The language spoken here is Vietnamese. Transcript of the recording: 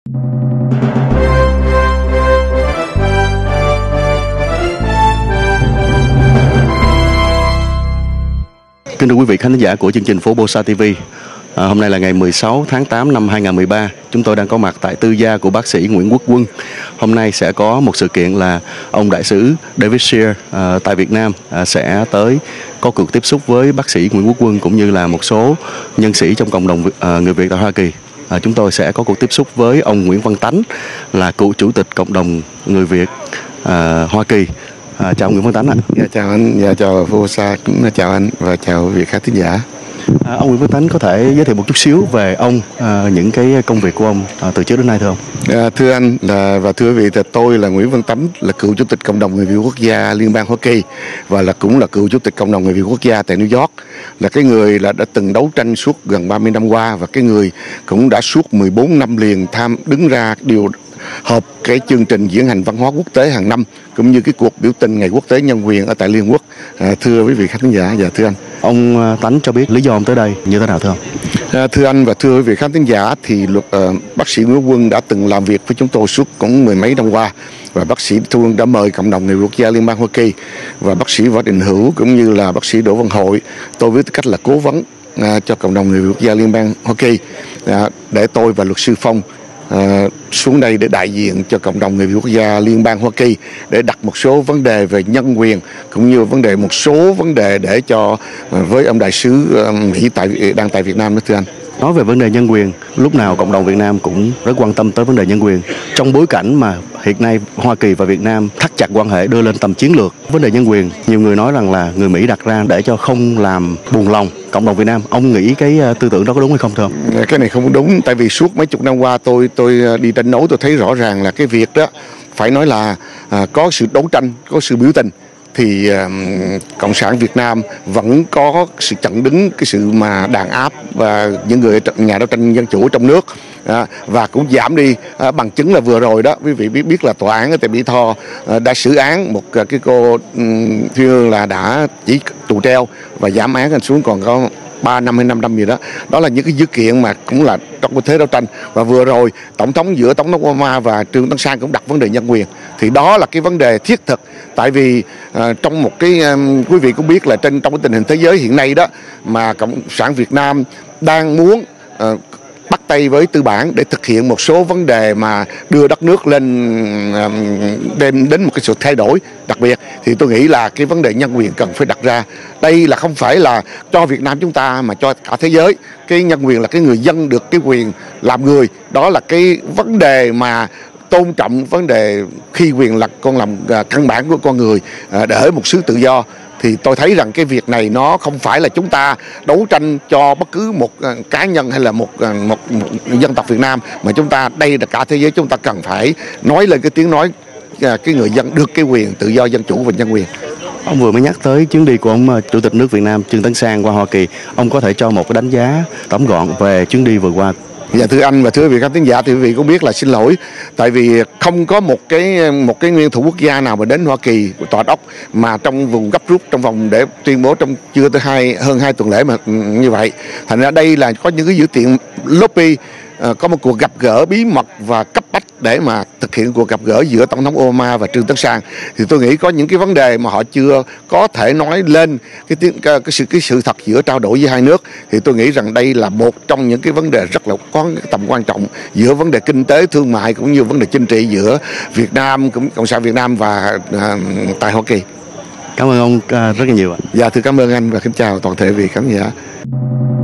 Kính thưa quý vị khán giả của chương trình Phố Bosa TV. Hôm nay là ngày 16 tháng 8 năm 2013. Chúng tôi đang có mặt tại tư gia của bác sĩ Nguyễn Quốc Quân. Hôm nay sẽ có một sự kiện là ông đại sứ David Shear tại Việt Nam sẽ tới có cuộc tiếp xúc với bác sĩ Nguyễn Quốc Quân cũng như là một số nhân sĩ trong cộng đồng người Việt tại Hoa Kỳ. Chúng tôi sẽ có cuộc tiếp xúc với ông Nguyễn Văn Tánh, là cựu chủ tịch cộng đồng người Việt Hoa Kỳ. Chào Nguyễn Văn Tánh ạ. Dạ, chào anh, chào Phố Bosa, cũng chào anh và chào quý vị khán thính giả. Ông Nguyễn Văn Tánh có thể giới thiệu một chút xíu về ông, những cái công việc của ông từ trước đến nay thưa ông? Thưa anh và thưa quý vị, tôi là Nguyễn Văn Tánh, là cựu chủ tịch cộng đồng người Việt quốc gia Liên bang Hoa Kỳ và cũng là cựu chủ tịch cộng đồng người Việt quốc gia tại New York, là cái người đã từng đấu tranh suốt gần 30 năm qua và cái người cũng đã suốt 14 năm liền đứng ra điều hợp cái chương trình diễn hành văn hóa quốc tế hàng năm cũng như cái cuộc biểu tình ngày quốc tế nhân quyền ở tại Liên Quốc. Thưa quý vị khán giả và thưa anh, ông Tánh cho biết lý do ông tới đây như thế nào thưa ông? Thưa anh và thưa quý vị khán thính giả, thì bác sĩ Nguyễn Quân đã từng làm việc với chúng tôi suốt cũng mười mấy năm qua và bác sĩ Quân đã mời cộng đồng người quốc gia Liên bang Hoa Kỳ và bác sĩ Võ Đình Hữu cũng như là bác sĩ Đỗ Văn Hội, tôi với tư cách là cố vấn cho cộng đồng người quốc gia Liên bang Hoa Kỳ, để tôi và luật sư Phong xuống đây để đại diện cho cộng đồng người Việt quốc gia Liên bang Hoa Kỳ để đặt một số vấn đề về nhân quyền cũng như một số vấn đề để cho với ông đại sứ Mỹ đang tại Việt Nam đó thưa anh. Nói về vấn đề nhân quyền, lúc nào cộng đồng Việt Nam cũng rất quan tâm tới vấn đề nhân quyền. Trong bối cảnh mà hiện nay Hoa Kỳ và Việt Nam thắt chặt quan hệ đưa lên tầm chiến lược, vấn đề nhân quyền nhiều người nói rằng là người Mỹ đặt ra để cho không làm buồn lòng cộng đồng Việt Nam. Ông nghĩ cái tư tưởng đó có đúng hay không thưa ông? Cái này không đúng, tại vì suốt mấy chục năm qua tôi đi tranh đấu, tôi thấy rõ ràng là cái việc đó phải nói là có sự đấu tranh, có sự biểu tình thì Cộng sản Việt Nam vẫn có sự chặn đứng cái sự mà đàn áp và những người nhà đấu tranh dân chủ trong nước, và cũng giảm đi. Bằng chứng là vừa rồi đó quý vị biết là tòa án ở tại Mỹ Tho đã xử án một cái cô Thiên Hương là đã chỉ tù treo và giảm án xuống còn có 3 năm hay 5 năm gì đó. Đó là những cái dữ kiện mà cũng là trong cái thế đấu tranh. Và vừa rồi Tổng thống Obama và Trương Tấn Sang cũng đặt vấn đề nhân quyền. Thì đó là cái vấn đề thiết thực. Tại vì trong một cái quý vị cũng biết là trong cái tình hình thế giới hiện nay đó, mà Cộng sản Việt Nam đang muốn bắt tay với tư bản để thực hiện một số vấn đề mà đưa đất nước lên đem đến một cái sự thay đổi đặc biệt, thì tôi nghĩ là cái vấn đề nhân quyền cần phải đặt ra. Đây là không phải là cho Việt Nam chúng ta mà cho cả thế giới. Cái nhân quyền là cái người dân được cái quyền làm người, đó là cái vấn đề mà tôn trọng vấn đề khi quyền là con làm căn bản của con người để một xứ tự do. Thì tôi thấy rằng cái việc này nó không phải là chúng ta đấu tranh cho bất cứ một cá nhân hay là một dân tộc Việt Nam, mà chúng ta đây là cả thế giới, chúng ta cần phải nói lên cái tiếng nói cái người dân được cái quyền tự do dân chủ và nhân quyền. Ông vừa mới nhắc tới chuyến đi của ông Chủ tịch nước Việt Nam Trương Tấn Sang qua Hoa Kỳ. Ông có thể cho một cái đánh giá tóm gọn về chuyến đi vừa qua? Dạ thưa anh và thưa quý vị khán thính giả, thì quý vị cũng biết là xin lỗi, tại vì không có một cái nguyên thủ quốc gia nào mà đến Hoa Kỳ tọa đốc mà trong vùng gấp rút trong vòng để tuyên bố trong chưa tới hơn 2 tuần lễ mà như vậy. Thành ra đây là có những cái dữ kiện lobby, có một cuộc gặp gỡ bí mật và cấp bách để mà thực hiện cuộc gặp gỡ giữa Tổng thống Obama và Trương Tấn Sang. Thì tôi nghĩ có những cái vấn đề mà họ chưa có thể nói lên cái sự thật giữa trao đổi với hai nước. Thì tôi nghĩ rằng đây là một trong những cái vấn đề rất là có tầm quan trọng giữa vấn đề kinh tế, thương mại cũng như vấn đề chính trị giữa Việt Nam, cũng Cộng sản Việt Nam và tại Hoa Kỳ. Cảm ơn ông rất là nhiều ạ. Dạ thưa cảm ơn anh và kính chào toàn thể vị khán giả.